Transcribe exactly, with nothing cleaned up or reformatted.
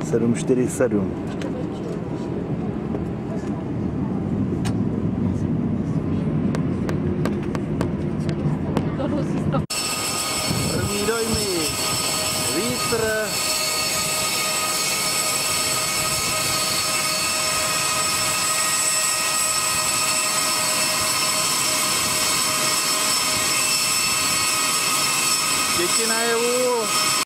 sedm čtyři sedm. První dojmy, vítr, děti najevu.